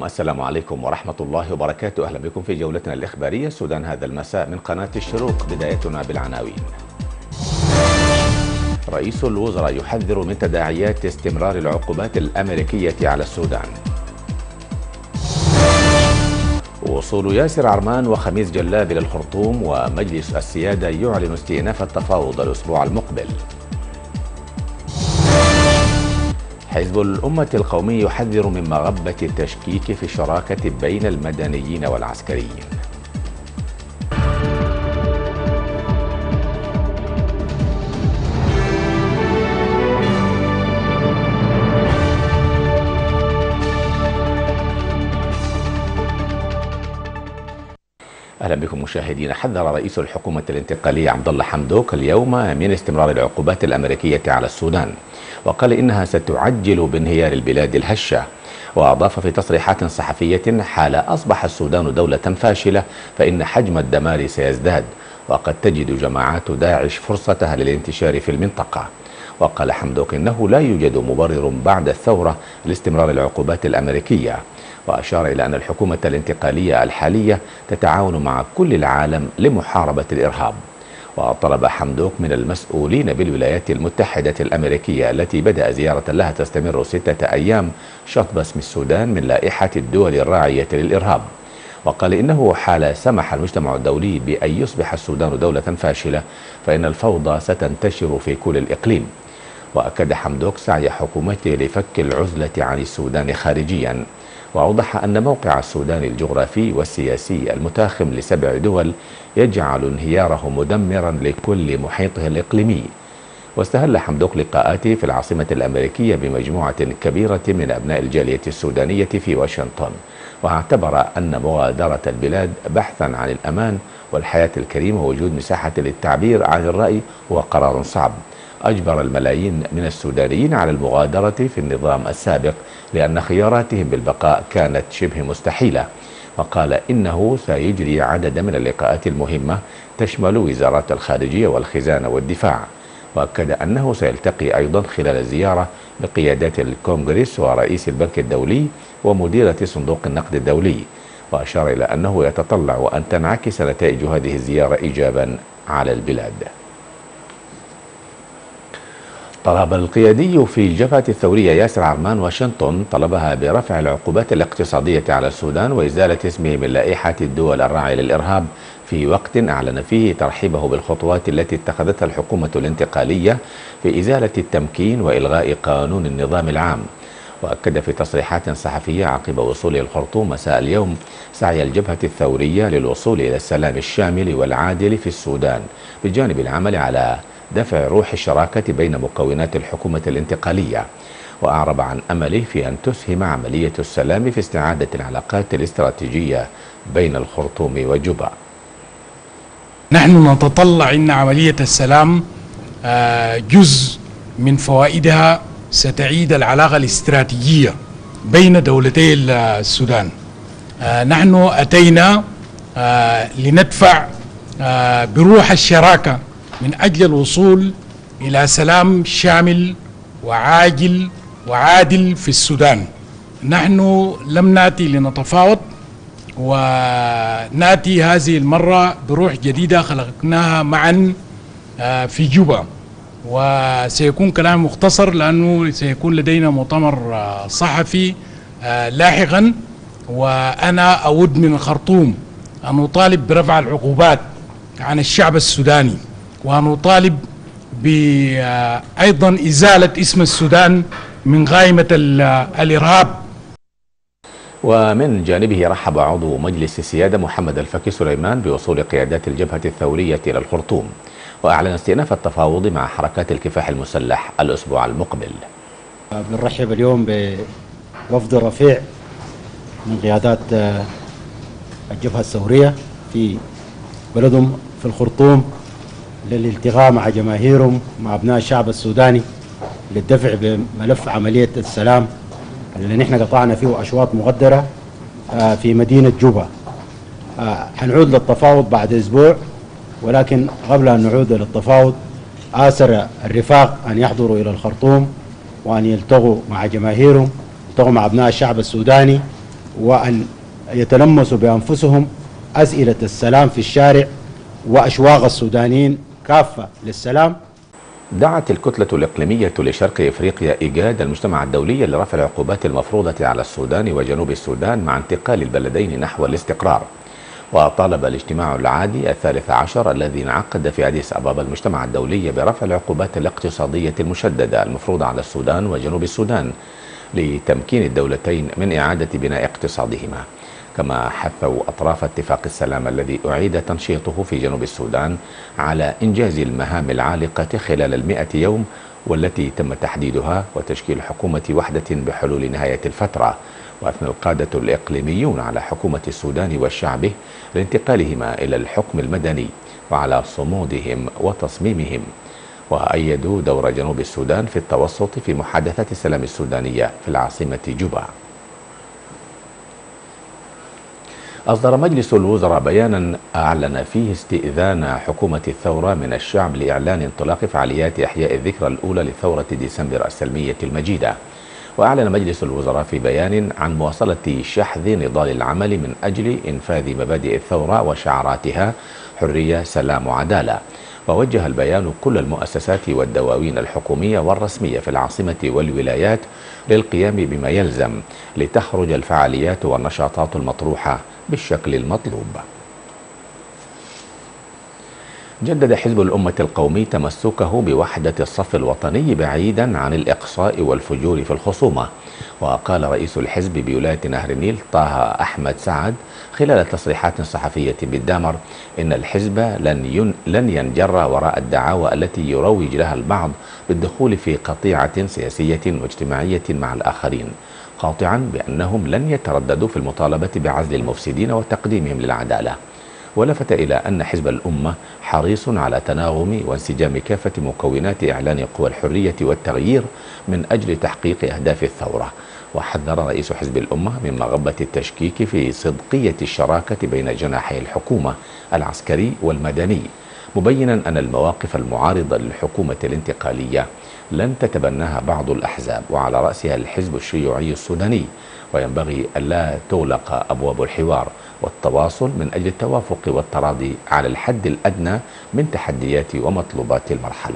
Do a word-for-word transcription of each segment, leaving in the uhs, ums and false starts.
بكم. السلام عليكم ورحمة الله وبركاته. أهلا بكم في جولتنا الإخبارية السودان هذا المساء من قناة الشروق. بدايتنا بالعناوين. رئيس الوزراء يحذر من تداعيات استمرار العقوبات الأمريكية على السودان. وصول ياسر عرمان وخميس جلاب إلى الخرطوم، ومجلس السيادة يعلن استئناف التفاوض الأسبوع المقبل. حزب الأمة القومي يحذر من مغبة التشكيك في الشراكة بين المدنيين والعسكريين. أهلا بكم مشاهدينا. حذر رئيس الحكومة الانتقالية عبد الله حمدوك اليوم من استمرار العقوبات الأمريكية على السودان، وقال إنها ستعجل بانهيار البلاد الهشة. وأضاف في تصريحات صحفية: حال أصبح السودان دولة فاشلة فإن حجم الدمار سيزداد، وقد تجد جماعات داعش فرصتها للانتشار في المنطقة. وقال حمدوك إنه لا يوجد مبرر بعد الثورة لاستمرار العقوبات الأمريكية، وأشار إلى أن الحكومة الانتقالية الحالية تتعاون مع كل العالم لمحاربة الإرهاب. وطلب حمدوك من المسؤولين بالولايات المتحدة الأمريكية التي بدأ زيارة لها تستمر ستة أيام شطب اسم السودان من لائحة الدول الراعية للإرهاب. وقال إنه حال سمح المجتمع الدولي بأن يصبح السودان دولة فاشلة فإن الفوضى ستنتشر في كل الإقليم. وأكد حمدوك سعي حكومته لفك العزلة عن السودان خارجيا، وأوضح أن موقع السودان الجغرافي والسياسي المتاخم لسبع دول يجعل انهياره مدمرا لكل محيطه الإقليمي. واستهل حمدوك لقاءاته في العاصمة الأمريكية بمجموعة كبيرة من أبناء الجالية السودانية في واشنطن، واعتبر أن مغادرة البلاد بحثا عن الأمان والحياة الكريمة ووجود مساحة للتعبير عن الرأي هو قرار صعب أجبر الملايين من السودانيين على المغادرة في النظام السابق لأن خياراتهم بالبقاء كانت شبه مستحيلة. وقال إنه سيجري عدد من اللقاءات المهمة تشمل وزارات الخارجية والخزانة والدفاع. وأكد أنه سيلتقي أيضا خلال الزيارة بقيادات الكونغرس ورئيس البنك الدولي ومديرة صندوق النقد الدولي. وأشار إلى أنه يتطلع أن تنعكس نتائج هذه الزيارة إيجابا على البلاد. طلب القيادي في الجبهة الثورية ياسر عرمان واشنطن طلبها برفع العقوبات الاقتصادية على السودان وإزالة اسمه من لائحة الدول الراعية للإرهاب في وقت أعلن فيه ترحيبه بالخطوات التي اتخذتها الحكومة الانتقالية في إزالة التمكين وإلغاء قانون النظام العام. وأكد في تصريحات صحفية عقب وصوله الخرطوم مساء اليوم سعي الجبهة الثورية للوصول إلى السلام الشامل والعادل في السودان بجانب العمل على دفع روح الشراكة بين مكونات الحكومة الانتقالية. وأعرب عن أمله في أن تسهم عملية السلام في استعادة العلاقات الاستراتيجية بين الخرطوم وجوبا. نحن نتطلع أن عملية السلام جزء من فوائدها ستعيد العلاقة الاستراتيجية بين دولتي السودان. نحن أتينا لندفع بروح الشراكة من أجل الوصول إلى سلام شامل وعاجل وعادل في السودان. نحن لم نأتي لنتفاوض، ونأتي هذه المرة بروح جديدة خلقناها معا في جوبا، وسيكون كلام مختصر لأنه سيكون لدينا مؤتمر صحفي لاحقا. وأنا أود من الخرطوم أن نطالب برفع العقوبات عن الشعب السوداني، ونطالب بأيضا إزالة اسم السودان من قائمة الإرهاب. ومن جانبه رحب عضو مجلس السيادة محمد الفكي سليمان بوصول قيادات الجبهة الثورية إلى الخرطوم، وأعلن استئناف التفاوض مع حركات الكفاح المسلح الأسبوع المقبل. بنرحب اليوم بوفد رفيع من قيادات الجبهة الثورية في بلدهم في الخرطوم للالتقاء مع جماهيرهم مع أبناء الشعب السوداني للدفع بملف عملية السلام اللي نحن قطعنا فيه أشواط مغدرة في مدينة جوبا. حنعود للتفاوض بعد أسبوع، ولكن قبل أن نعود للتفاوض آثر الرفاق أن يحضروا إلى الخرطوم وأن يلتقوا مع جماهيرهم، يلتقوا مع أبناء الشعب السوداني وأن يتلمسوا بأنفسهم أسئلة السلام في الشارع وأشواق السودانيين كافة للسلام. دعت الكتلة الإقليمية لشرق إفريقيا إيجاد المجتمع الدولي لرفع العقوبات المفروضة على السودان وجنوب السودان مع انتقال البلدين نحو الاستقرار. وطالب الاجتماع العادي الثالث عشر الذي انعقد في أديس أبابا المجتمع الدولي برفع العقوبات الاقتصادية المشددة المفروضة على السودان وجنوب السودان لتمكين الدولتين من إعادة بناء اقتصادهما. كما حثوا أطراف اتفاق السلام الذي أعيد تنشيطه في جنوب السودان على إنجاز المهام العالقة خلال المئة يوم والتي تم تحديدها وتشكيل حكومة وحدة بحلول نهاية الفترة. وأثنى القادة الإقليميون على حكومة السودان وشعبه لانتقالهما إلى الحكم المدني وعلى صمودهم وتصميمهم. وأيدوا دور جنوب السودان في التوسط في محادثات السلام السودانية في العاصمة جوبا. أصدر مجلس الوزراء بيانا أعلن فيه استئذان حكومة الثورة من الشعب لإعلان انطلاق فعاليات إحياء الذكرى الأولى لثورة ديسمبر السلمية المجيدة. وأعلن مجلس الوزراء في بيان عن مواصلة شحذ نضال العمل من أجل إنفاذ مبادئ الثورة وشعاراتها حرية سلام وعدالة. ووجه البيان كل المؤسسات والدواوين الحكومية والرسمية في العاصمة والولايات للقيام بما يلزم لتخرج الفعاليات والنشاطات المطروحة بالشكل المطلوب. جدد حزب الأمة القومي تمسكه بوحدة الصف الوطني بعيدا عن الإقصاء والفجور في الخصومة. وقال رئيس الحزب بولاية نهر النيل طه أحمد سعد خلال تصريحات صحفية بالدامر إن الحزب لن, ين لن ينجر وراء الدعاوى التي يروج لها البعض بالدخول في قطيعة سياسية واجتماعية مع الآخرين، قاطعا بأنهم لن يترددوا في المطالبة بعزل المفسدين وتقديمهم للعدالة. ولفت إلى أن حزب الأمة حريص على تناغم وانسجام كافة مكونات إعلان قوى الحرية والتغيير من أجل تحقيق أهداف الثورة. وحذر رئيس حزب الأمة من مغبة التشكيك في صدقية الشراكة بين جناحي الحكومة العسكري والمدني، مبينا أن المواقف المعارضة للحكومة الانتقالية لن تتبناها بعض الأحزاب وعلى رأسها الحزب الشيوعي السوداني، وينبغي ألا تغلق أبواب الحوار والتواصل من أجل التوافق والتراضي على الحد الأدنى من تحديات ومطلوبات المرحلة.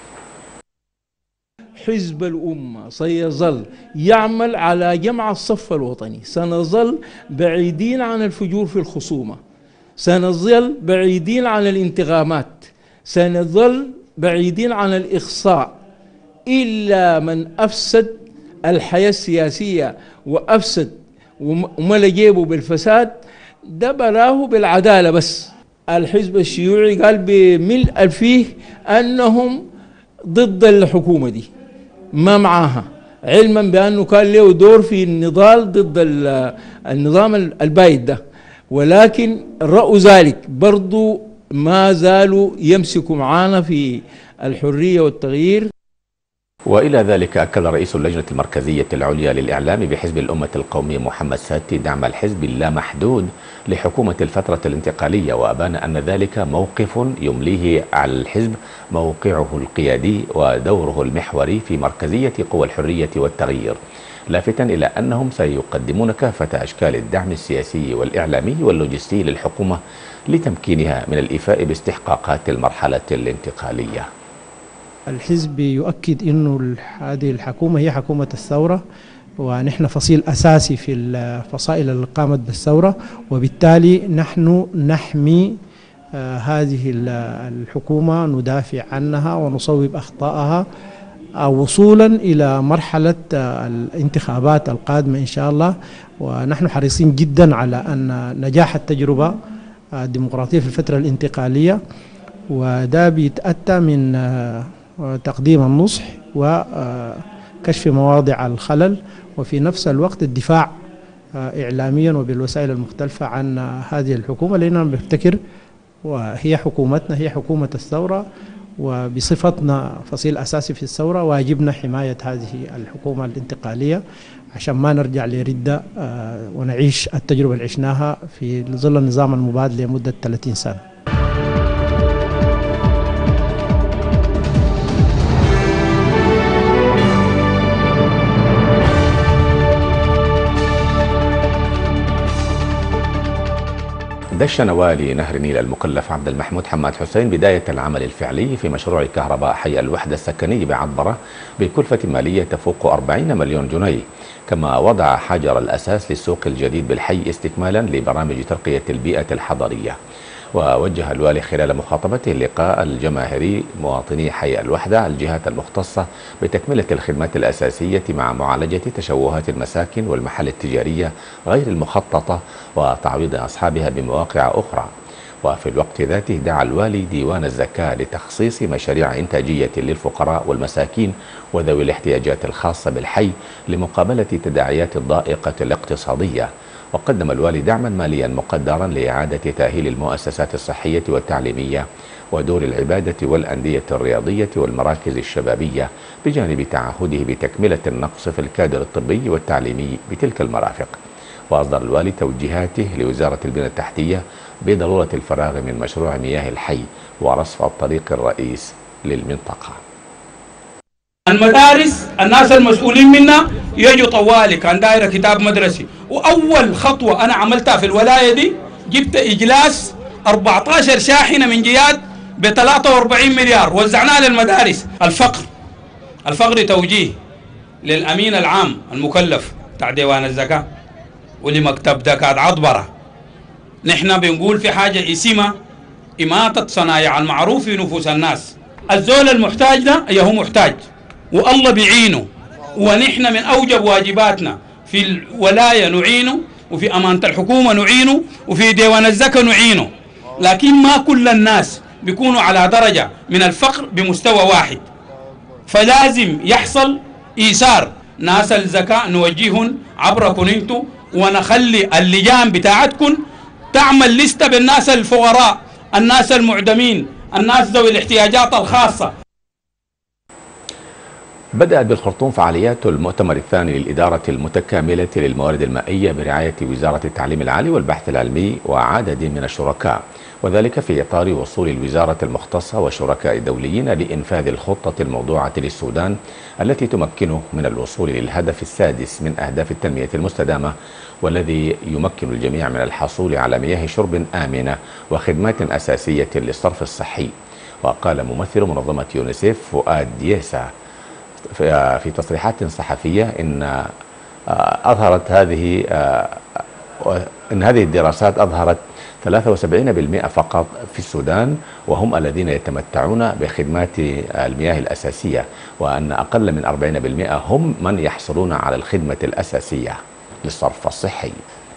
حزب الأمة سيظل يعمل على جمع الصف الوطني، سنظل بعيدين عن الفجور في الخصومة، سنظل بعيدين عن الانتقامات، سنظل بعيدين عن الإخصاء. إلا من أفسد الحياة السياسية وأفسد وملا جيبه بالفساد ده براه بالعدالة. بس الحزب الشيوعي قال بملء فيه أنهم ضد الحكومة دي ما معاها، علما بأنه كان له دور في النضال ضد النظام البايد ده، ولكن رأوا ذلك برضو ما زالوا يمسكوا معانا في الحرية والتغيير. وإلى ذلك أكد رئيس اللجنة المركزية العليا للإعلام بحزب الأمة القومي محمد ساتي دعم الحزب اللامحدود لحكومة الفترة الانتقالية، وأبان أن ذلك موقف يمليه على الحزب موقعه القيادي ودوره المحوري في مركزية قوى الحرية والتغيير، لافتا إلى أنهم سيقدمون كافة أشكال الدعم السياسي والإعلامي واللوجستي للحكومة لتمكينها من الإيفاء باستحقاقات المرحلة الانتقالية. الحزب يؤكد أنه هذه الحكومة هي حكومة الثورة، ونحن فصيل أساسي في الفصائل اللي قامت بالثورة، وبالتالي نحن نحمي آه هذه الحكومة، ندافع عنها ونصوب أخطائها آه وصولا إلى مرحلة آه الانتخابات القادمة إن شاء الله. ونحن حريصين جدا على أن نجاح التجربة الديمقراطية في الفترة الانتقالية، وده بيتأتى من آه تقديم النصح وكشف مواضع الخلل، وفي نفس الوقت الدفاع إعلاميا وبالوسائل المختلفة عن هذه الحكومة، لأننا بنفتكر وهي حكومتنا، هي حكومة الثورة، وبصفتنا فصيل أساسي في الثورة واجبنا حماية هذه الحكومة الانتقالية عشان ما نرجع لردة ونعيش التجربة اللي عشناها في ظل النظام المباد لمدة ثلاثين سنة. دشن والي نهر النيل المكلف عبد المحمود حماد حسين بداية العمل الفعلي في مشروع كهرباء حي الوحدة السكني بعطبرة بكلفة مالية تفوق أربعين مليون جنيه، كما وضع حجر الأساس للسوق الجديد بالحي استكمالا لبرامج ترقية البيئة الحضرية. ووجه الوالي خلال مخاطبته اللقاء الجماهيري مواطني حي الوحدة الجهات المختصة بتكملة الخدمات الأساسية مع معالجة تشوهات المساكن والمحال التجارية غير المخططة وتعويض أصحابها بمواقع أخرى. وفي الوقت ذاته دعا الوالي ديوان الزكاة لتخصيص مشاريع إنتاجية للفقراء والمساكين وذوي الاحتياجات الخاصة بالحي لمقابلة تداعيات الضائقة الاقتصادية. وقدم الوالي دعما ماليا مقدرا لإعادة تأهيل المؤسسات الصحية والتعليمية ودور العبادة والأندية الرياضية والمراكز الشبابية، بجانب تعهده بتكملة النقص في الكادر الطبي والتعليمي بتلك المرافق. وأصدر الوالي توجيهاته لوزارة البنية التحتية بضرورة الفراغ من مشروع مياه الحي ورصف الطريق الرئيس للمنطقة. المدارس الناس المسؤولين منها يجوا طوالي، كان دايره كتاب مدرسي، واول خطوه انا عملتها في الولايه دي جبت اجلاس أربعة عشر شاحنه من جياد ب ثلاثة وأربعين مليار وزعناها للمدارس. الفقر الفقر توجيه للامين العام المكلف بتاع ديوان الزكاه ولمكتب زكاه عطبره. نحن بنقول في حاجه اسمها اماته صنايع المعروف في نفوس الناس. الزول المحتاج ده هو محتاج والله بيعينه، ونحن من أوجب واجباتنا في الولاية نعينه، وفي أمانة الحكومة نعينه، وفي ديوان الزكاة نعينه. لكن ما كل الناس بيكونوا على درجة من الفقر بمستوى واحد، فلازم يحصل إيثار. ناس الزكاة نوجههم عبركم انتم، ونخلي اللجان بتاعتكم تعمل لستة بالناس الفقراء، الناس المعدمين، الناس ذوي الاحتياجات الخاصة. بدأت بالخرطوم فعاليات المؤتمر الثاني للإدارة المتكاملة للموارد المائية برعاية وزارة التعليم العالي والبحث العلمي وعدد من الشركاء، وذلك في إطار وصول الوزارة المختصة والشركاء الدوليين لإنفاذ الخطة الموضوعة للسودان التي تمكنه من الوصول للهدف السادس من أهداف التنمية المستدامة، والذي يمكن الجميع من الحصول على مياه شرب آمنة وخدمات أساسية للصرف الصحي. وقال ممثل منظمة يونيسيف فؤاد دييسا في تصريحات صحفية إن أظهرت هذه إن هذه الدراسات أظهرت ثلاثة وسبعين بالمئة فقط في السودان وهم الذين يتمتعون بخدمات المياه الأساسية، وأن أقل من أربعين بالمئة هم من يحصلون على الخدمة الأساسية للصرف الصحي.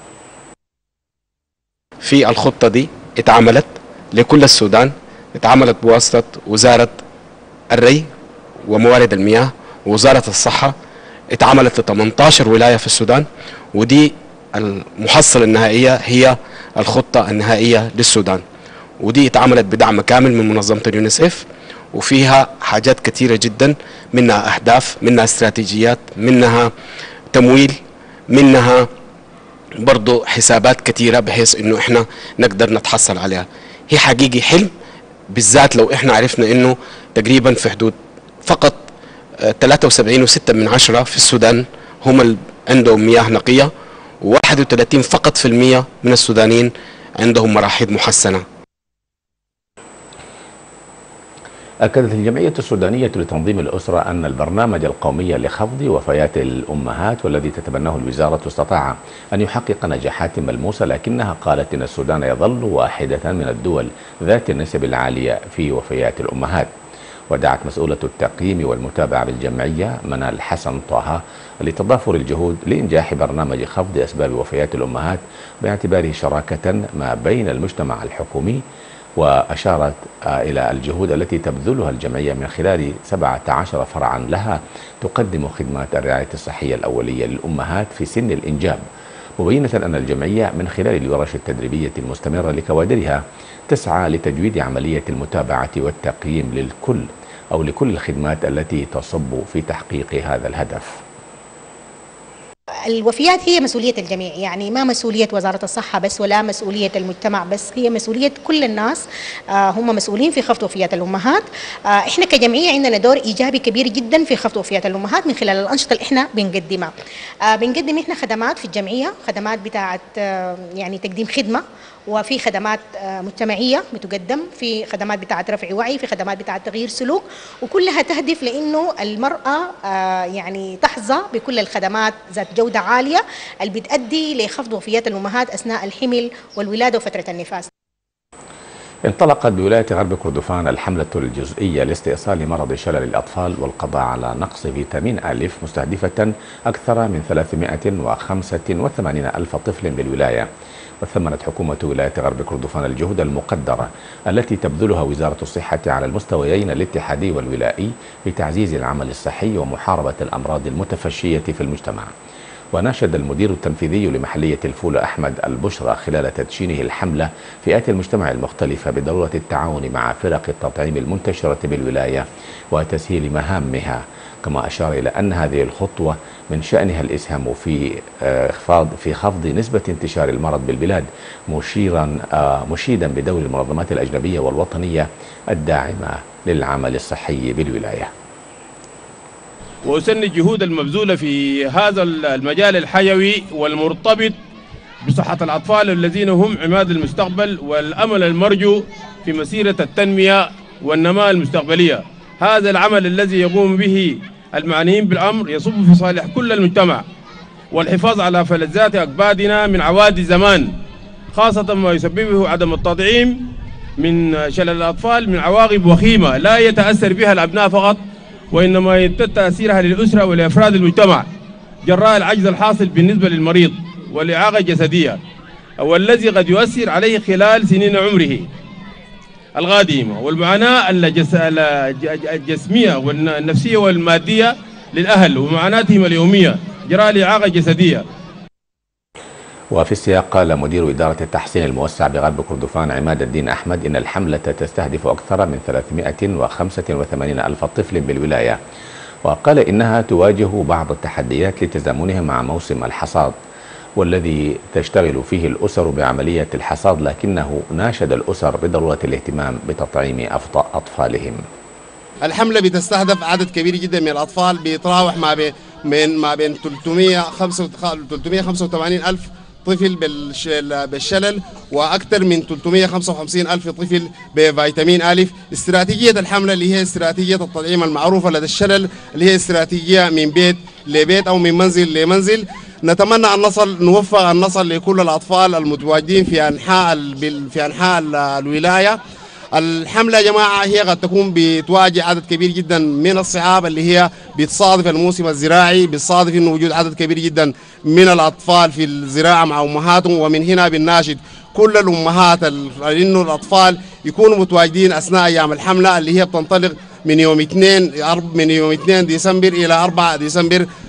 في الخطة دي اتعملت لكل السودان، اتعملت بواسطة وزارة الري وموارد المياه ووزارة الصحة، اتعملت ل ثمانية عشر ولاية في السودان، ودي المحصلة النهائية هي الخطة النهائية للسودان، ودي اتعملت بدعم كامل من منظمة اليونيسيف، وفيها حاجات كثيرة جدا، منها أهداف، منها استراتيجيات، منها تمويل، منها برضو حسابات كثيرة بحيث انه احنا نقدر نتحصل عليها. هي حقيقي حلم، بالذات لو احنا عرفنا انه تقريبا في حدود فقط ثلاثة وسبعين فاصلة ستة من عشرة في السودان هم اللي عندهم مياه نقية، وواحد وثلاثين فقط في المية من السودانيين عندهم مراحيض محسنة. أكدت الجمعية السودانية لتنظيم الأسرة أن البرنامج القومي لخفض وفيات الأمهات والذي تتبناه الوزارة استطاع أن يحقق نجاحات ملموسة، لكنها قالت أن السودان يظل واحدة من الدول ذات النسب العالية في وفيات الأمهات. ودعت مسؤولة التقييم والمتابعة بالجمعية منال حسن طه لتضافر الجهود لإنجاح برنامج خفض أسباب وفيات الأمهات باعتباره شراكة ما بين المجتمع الحكومي، وأشارت إلى الجهود التي تبذلها الجمعية من خلال سبعة عشر فرعا لها تقدم خدمات الرعاية الصحية الأولية للأمهات في سن الإنجاب، مبينة أن الجمعية من خلال الورش التدريبية المستمرة لكوادرها تسعى لتجويد عملية المتابعة والتقييم للكل أو لكل الخدمات التي تصب في تحقيق هذا الهدف. الوفيات هي مسؤولية الجميع، يعني ما مسؤولية وزارة الصحة بس ولا مسؤولية المجتمع بس، هي مسؤولية كل الناس. آه هم مسؤولين في خفض وفيات الأمهات. آه إحنا كجمعية عندنا دور إيجابي كبير جدا في خفض وفيات الأمهات من خلال الأنشطة اللي إحنا بنقدمها. آه بنقدم إحنا خدمات في الجمعية، خدمات بتاعة آه يعني تقديم خدمة، وفي خدمات آه مجتمعية بتقدم، في خدمات بتاعة رفع وعي، في خدمات بتاعة تغيير سلوك، وكلها تهدف لأنه المرأة آه يعني تحظى بكل الخدمات ذات جودة عالية اللي بتؤدي لخفض وفيات الأمهات أثناء الحمل والولادة وفترة النفاس. انطلقت بولاية غرب كردفان الحملة الجزئية لاستئصال مرض شلل الأطفال والقضاء على نقص فيتامين ألف، مستهدفة أكثر من ثلاثمائة وخمسة وثمانين ألف طفل بالولاية. وثمنت حكومة ولاية غرب كردفان الجهود المقدرة التي تبذلها وزارة الصحة على المستويين الاتحادي والولائي في تعزيز العمل الصحي ومحاربة الأمراض المتفشية في المجتمع. وناشد المدير التنفيذي لمحلية الفول أحمد البشرى خلال تدشينه الحملة فئات المجتمع المختلفة بضرورة التعاون مع فرق التطعيم المنتشرة بالولاية وتسهيل مهامها، كما أشار إلى أن هذه الخطوة من شأنها الإسهام في خفض في خفض نسبة انتشار المرض بالبلاد، مشيرا مشيدا بدور المنظمات الأجنبية والوطنية الداعمة للعمل الصحي بالولاية. وأسن الجهود المبذولة في هذا المجال الحيوي والمرتبط بصحة الأطفال الذين هم عماد المستقبل والأمل المرجو في مسيرة التنمية والنماء المستقبلية. هذا العمل الذي يقوم به المعنيين بالأمر يصب في صالح كل المجتمع والحفاظ على فلذات أكبادنا من عوادي زمان، خاصة ما يسببه عدم التطعيم من شلل الأطفال من عواقب وخيمة لا يتأثر بها الأبناء فقط، وإنما يمتد تأثيرها للأسرة ولأفراد المجتمع جراء العجز الحاصل بالنسبة للمريض والإعاقة الجسدية، والذي قد يؤثر عليه خلال سنين عمره القادمة، والمعاناة الجسمية والنفسية والمادية للأهل ومعاناتهم اليومية جراء الإعاقة الجسدية. وفي السياق قال مدير إدارة التحسين الموسع بغرب كردفان عماد الدين أحمد إن الحملة تستهدف أكثر من ثلاثمائة وخمسة وثمانين ألف طفل بالولاية، وقال إنها تواجه بعض التحديات لتزامنها مع موسم الحصاد والذي تشتغل فيه الأسر بعملية الحصاد، لكنه ناشد الأسر بضرورة الاهتمام بتطعيم أطفالهم. الحملة بتستهدف عدد كبير جدا من الأطفال بيتراوح ما بين من ما بين ثلاثمائة وخمسة وثمانين ألف طفل بالشلل وأكثر من ثلاثمائة وخمسة وخمسين ألف طفل بفيتامين ألف. استراتيجية الحملة اللي هي استراتيجية التطعيم المعروفة لدى الشلل اللي هي استراتيجية من بيت لبيت أو من منزل لمنزل. نتمنى أن نصل نوفق أن نصل لكل الأطفال المتواجدين في أنحاء في أنحاء الولاية. الحملة يا جماعة هي قد تكون بتواجه عدد كبير جدا من الصعاب اللي هي بتصادف الموسم الزراعي، بتصادف انه وجود عدد كبير جدا من الاطفال في الزراعة مع امهاتهم، ومن هنا بنناشد كل الامهات انه الاطفال يكونوا متواجدين اثناء ايام الحملة اللي هي بتنطلق من يوم اثنين من يوم اثنين ديسمبر الى أربعة ديسمبر